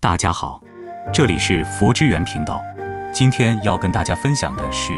大家好，这里是佛之源频道。今天要跟大家分享的是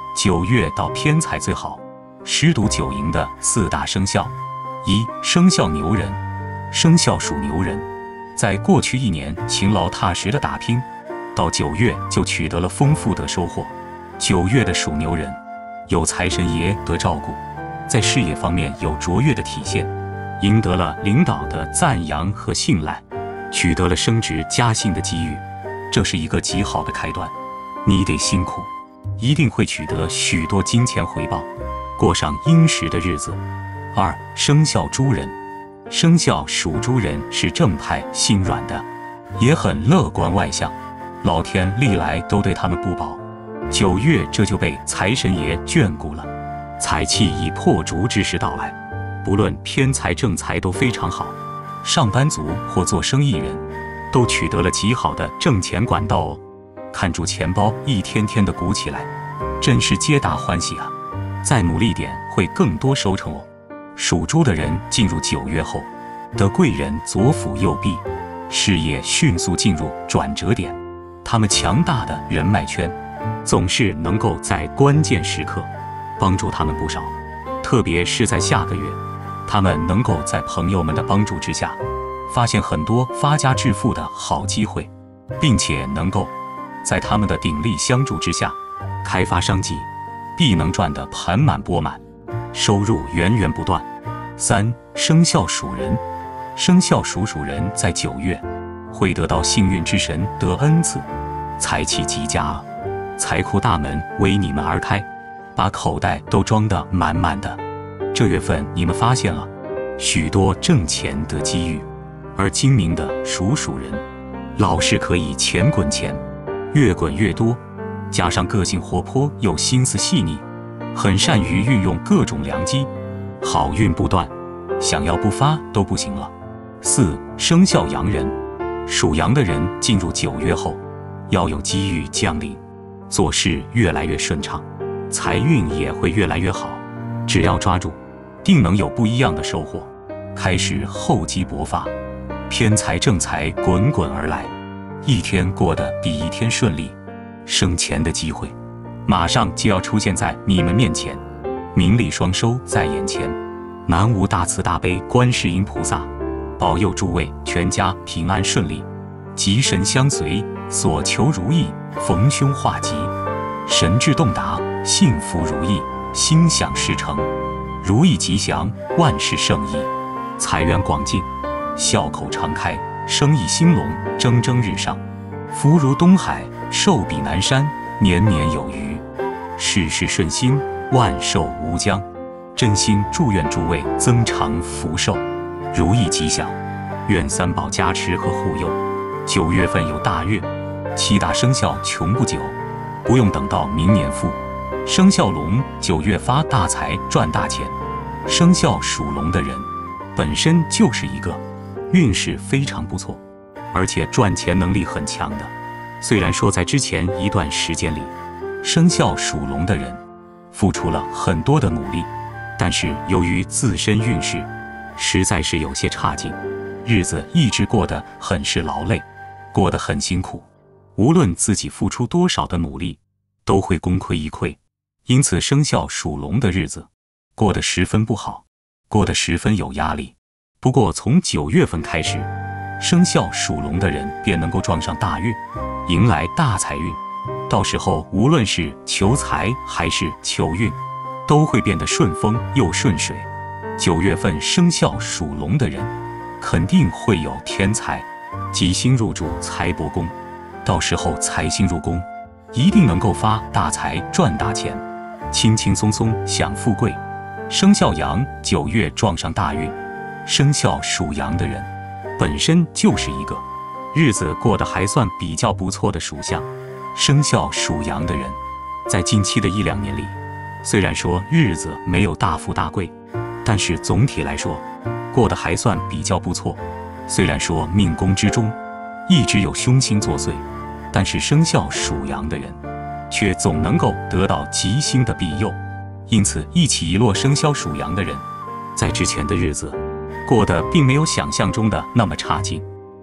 9月到偏财最好，10赌9赢的4大生肖。1. 生肖牛人。生肖属牛人，在过去1年勤劳踏实的打拼，到9月就取得了丰富的收获。9月的属牛人有财神爷得照顾，在事业方面有卓越的体现，赢得了领导的赞扬和信赖，取得了升职加薪的机遇，这是一个极好的开端。你得辛苦，一定会取得许多金钱回报，过上殷实的日子。2. 生肖猪人。生肖属猪人是正派心软的，也很乐观外向，老天历来都对他们不薄。9月这就被财神爷眷顾了，财气以破竹之势到来，不论偏财正财都非常好。上班族或做生意人都取得了极好的挣钱管道哦，看住钱包一天天的鼓起来，真是皆大欢喜啊！再努力点会更多收成哦。属猪的人进入9月后，得贵人左辅右弼，事业迅速进入转折点。他们强大的人脉圈总是能够在关键时刻帮助他们不少，特别是在下个月，他们能够在朋友们的帮助之下，发现很多发家致富的好机会，并且能够在他们的鼎力相助之下，开发商机，必能赚得盆满钵满，收入源源不断。3. 生肖属人。生肖属人在9月会得到幸运之神得恩赐，财气极佳啊，财库大门为你们而开，把口袋都装得满满的。这月份你们发现了许多挣钱的机遇，而精明的属人老是可以钱滚钱，越滚越多，加上个性活泼又心思细腻，很善于运用各种良机，好运不断，想要不发都不行了。4. 生肖羊人。属羊的人进入9月后，要有机遇降临，做事越来越顺畅，财运也会越来越好，只要抓住，定能有不一样的收获，开始厚积薄发，偏财正财滚滚而来，一天过得比一天顺利，生钱的机会马上就要出现在你们面前，名利双收在眼前。南无大慈大悲观世音菩萨，保佑诸位全家平安顺利，吉神相随，所求如意，逢凶化吉，神志洞达，幸福如意，心想事成，如意吉祥，万事胜意，财源广进，笑口常开，生意兴隆，蒸蒸日上，福如东海，寿比南山，年年有余，事事顺心，万寿无疆。真心祝愿诸位增长福寿，如意吉祥，愿三宝加持和护佑。9月份有大运，7大生肖穷不久，不用等到明年富。生肖龙9月发大财赚大钱。生肖属龙的人本身就是一个运势非常不错，而且赚钱能力很强的。虽然说在之前一段时间里，生肖属龙的人付出了很多的努力，但是由于自身运势实在是有些差劲，日子一直过得很是劳累，过得很辛苦，无论自己付出多少的努力，都会功亏一篑。因此生肖属龙的日子过得十分不好，过得十分有压力。不过从9月份开始，生肖属龙的人便能够撞上大运，迎来大财运，到时候无论是求财还是求运，都会变得顺风又顺水。9月份生肖属龙的人肯定会有天财，吉星入主财帛宫，到时候财星入宫，一定能够发大财赚大钱，轻轻松松享富贵。生肖羊9月撞上大运，生肖属羊的人本身就是一个日子过得还算比较不错的属相。生肖属羊的人在近期的1、2年里，虽然说日子没有大富大贵，但是总体来说过得还算比较不错。虽然说命宫之中一直有凶星作祟，但是生肖属羊的人却总能够得到吉星的庇佑。因此一起一落生肖属羊的人在之前的日子过得并没有想象中的那么差劲，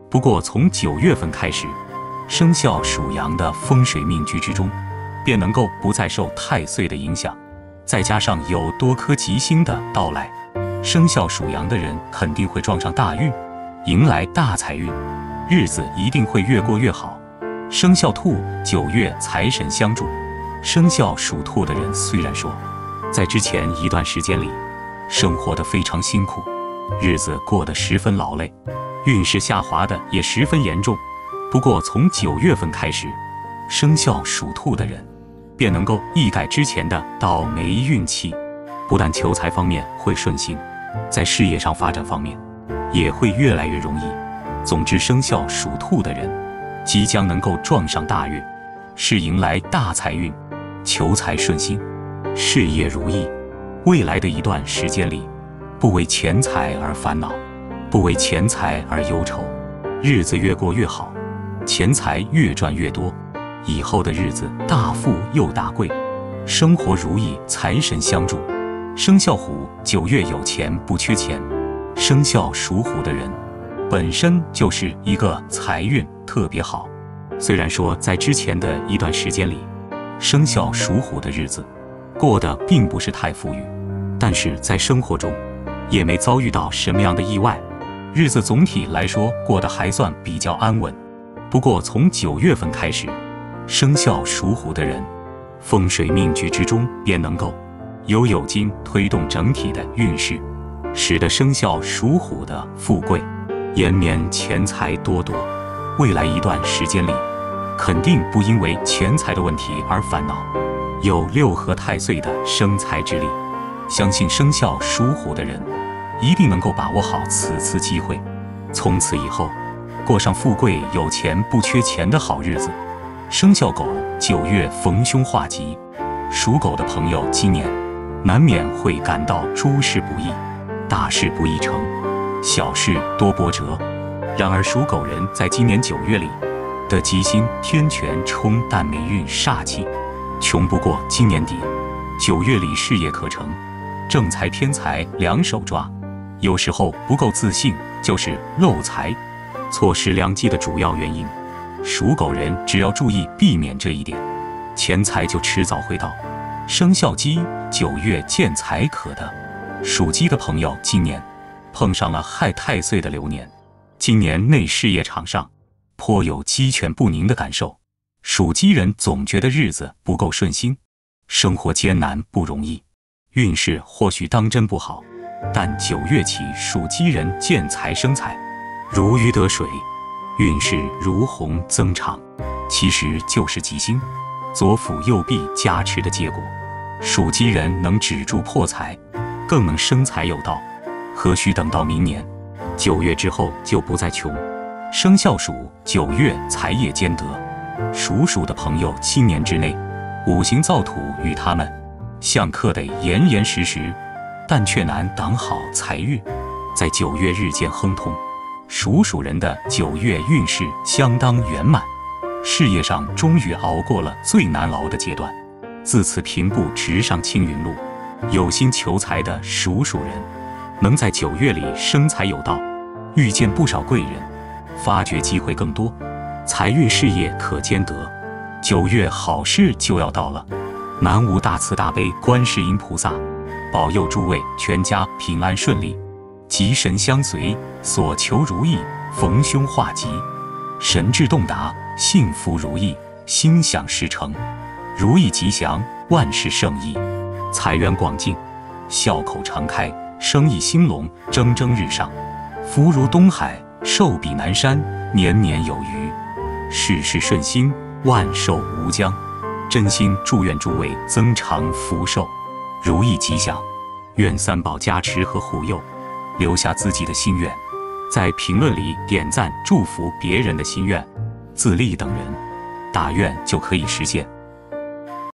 不过从9月份开始，生肖属羊的风水命局之中，便能够不再受太岁的影响，再加上有多颗吉星的到来，生肖属羊的人肯定会撞上大运，迎来大财运，日子一定会越过越好。生肖兔9月财神相助，生肖属兔的人虽然说在之前一段时间里生活得非常辛苦，日子过得十分劳累，运势下滑的也十分严重，不过从9月份开始，生肖属兔的人便能够一改之前的倒霉运气，不但求财方面会顺心，在事业上发展方面也会越来越容易。总之，生肖属兔的人即将能够撞上大运，是迎来大财运，求财顺心，事业如意。未来的一段时间里，不为钱财而烦恼，不为钱财而忧愁，日子越过越好，钱财越赚越多，以后的日子大富又大贵，生活如意，财神相助。生肖虎9月有钱不缺钱，生肖属虎的人本身就是一个财运特别好，虽然说在之前的一段时间里，生肖属虎的日子过得并不是太富裕，但是在生活中也没遭遇到什么样的意外，日子总体来说过得还算比较安稳。不过从9月份开始，生肖属虎的人风水命局之中便能够由酉金推动整体的运势，使得生肖属虎的富贵延绵，钱财多多。未来一段时间里，肯定不因为钱财的问题而烦恼，有6合太岁的生财之力，相信生肖属虎的人一定能够把握好此次机会，从此以后过上富贵有钱不缺钱的好日子。生肖狗9月逢凶化吉，属狗的朋友今年难免会感到诸事不易，大事不易成，小事多波折。然而属狗人在今年9月里的吉星天权冲淡霉运煞气，穷不过今年底。9月里事业可成，正财偏财两手抓，有时候不够自信就是漏财，错失良机的主要原因。属狗人只要注意避免这一点，钱财就迟早会到。生肖鸡9月见财可得，属鸡的朋友今年碰上了害太岁的流年，今年内事业场上颇有鸡犬不宁的感受，属鸡人总觉得日子不够顺心，生活艰难不容易，运势或许当真不好，但9月起属鸡人见财生财，如鱼得水，运势如虹增长，其实就是吉星左辅右弼加持的结果。属鸡人能止住破财，更能生财有道，何须等到明年9月之后就不再穷。生肖鼠9月财业兼得，属鼠的朋友7年之内五行造土与他们相克得严严实实，但却难挡好财运，在9月日渐亨通。属鼠人的9月运势相当圆满，事业上终于熬过了最难熬的阶段，自此平步直上青云路。有心求财的属鼠人能在9月里生财有道，遇见不少贵人，发掘机会更多，财运事业可兼得。9月好事就要到了，南无大慈大悲观世音菩萨保佑诸位全家平安顺利，吉神相随，所求如意，逢凶化吉，神志洞达，幸福如意，心想事成，如意吉祥，万事胜意，财源广进，笑口常开，生意兴隆，蒸蒸日上，福如东海，寿比南山，年年有余，事事顺心，万寿无疆。真心祝愿诸位增长福寿，如意吉祥，愿三宝加持和护佑。留下自己的心愿，在评论里点赞祝福别人的心愿，自立等人，大愿就可以实现。